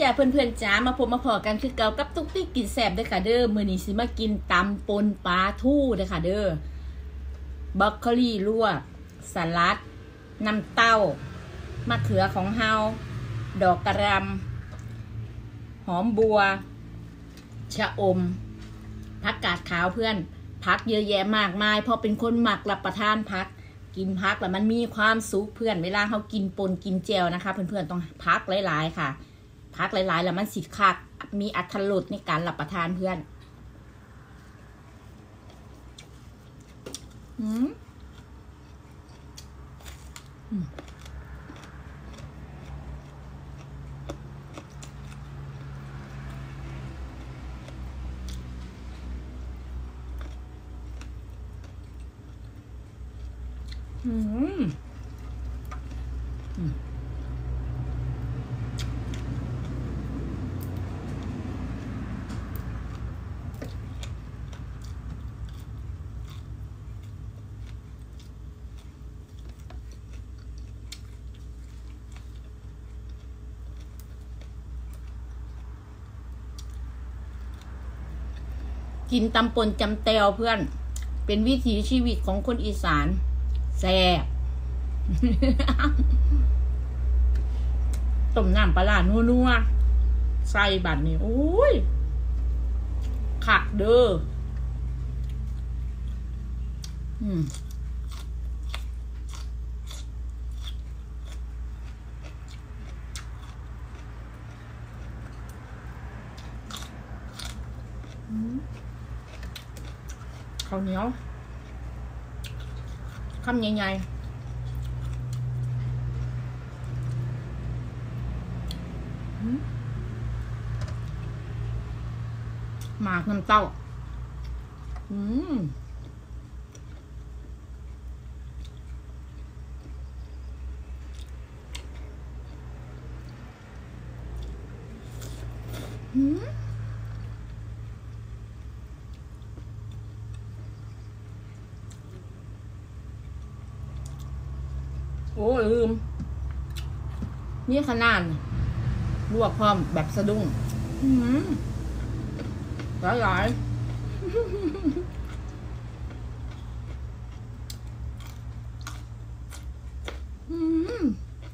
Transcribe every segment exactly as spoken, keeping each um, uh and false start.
จ้าเพื่อนๆจ้ามาพบมาพอกันคือเก่ากับตุ๊กติ๊กกินแซ่บเด้อค่ะเด้อมื้อนี้สิมากินตำปนปลาทู่เด้อค่ะเด้อบรอกโคลีลวกสลัดน้ำเต้ามะเขือของเฮาดอกกระรำหอมบัวชะอมผักกาดขาวเพื่อนผักเยอะแยะมากมายเพราะเป็นคนหมักรับประทานผักกินผักแล้วมันมีความสุขเพื่อนเวลาเขากินปนกินแจวนะคะเพื่อนๆต้องผักหลายๆค่ะผักหลายๆแล้วมันสิคักมีอรรถรสในการรับประทานเพื่อนอืมอืมอืมกินตำปนจำแตวเพื่อนเป็นวิถีชีวิตของคนอีสานแซ่บ ต้มน้ำปลาร้านัวๆใส่บัตรนี่โอ้ยขักเด้ออืมข้าวเหนียวคำใหญ่ๆหมากน้ำเต้าอืมอืมโอ้ลืมนี่ขนาดลวกพร้อมแบบสะดุ้งอืมหลายหลายอืม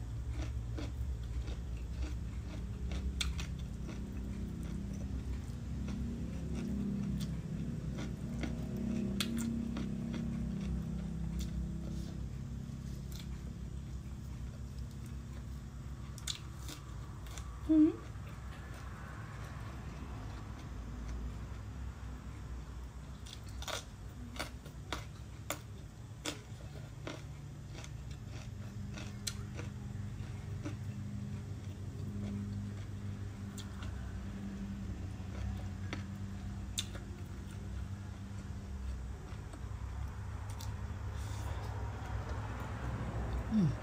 อืมอืม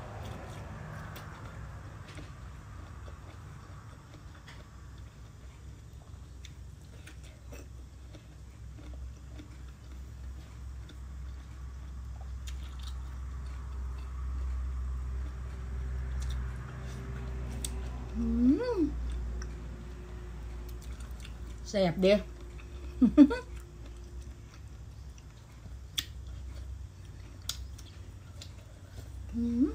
แซ่บเด้ออืม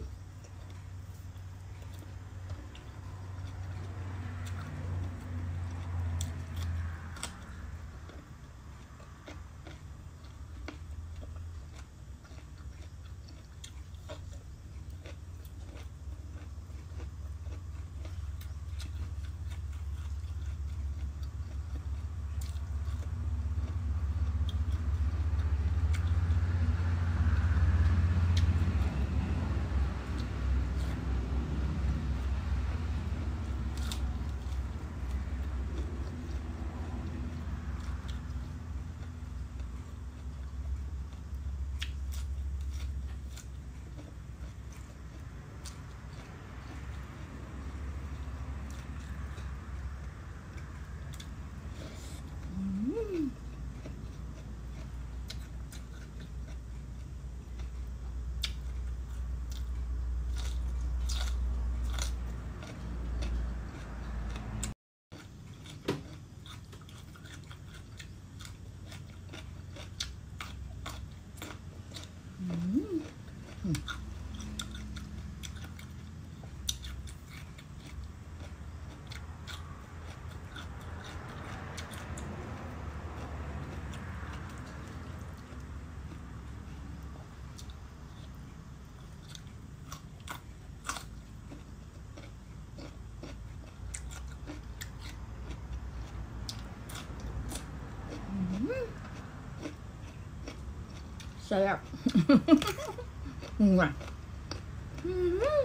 แซ่บอืมว่ะอืม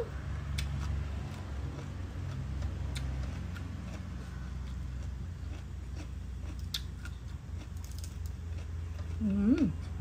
อืม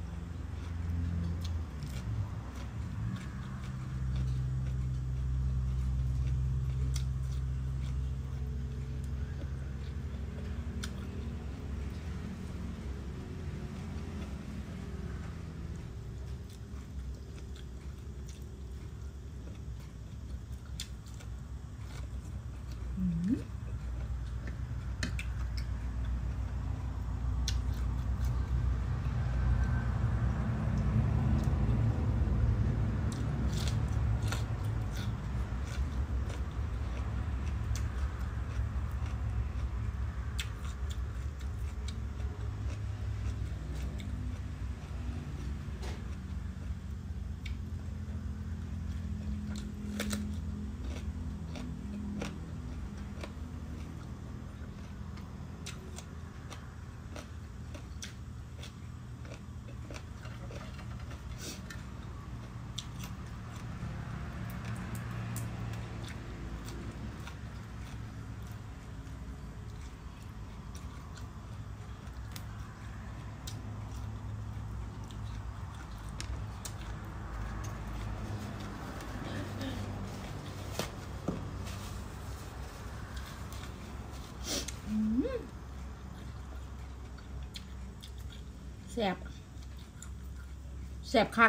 แซ่บแซ่บคัก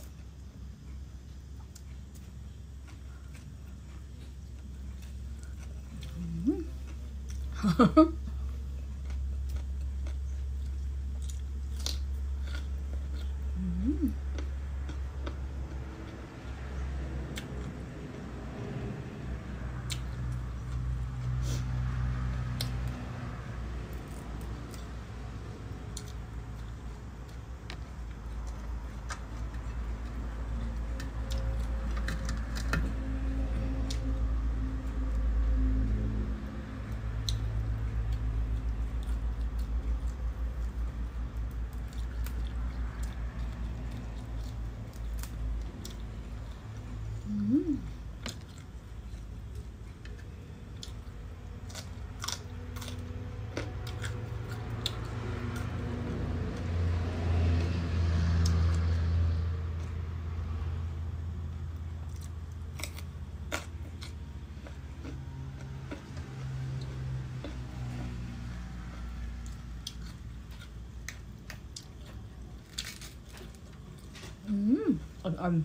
อืมอ่อน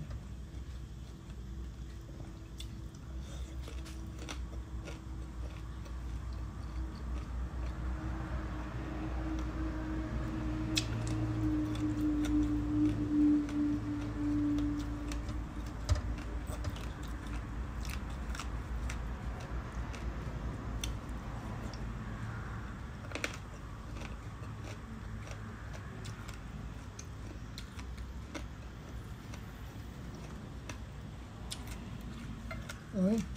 ๆเอ้ย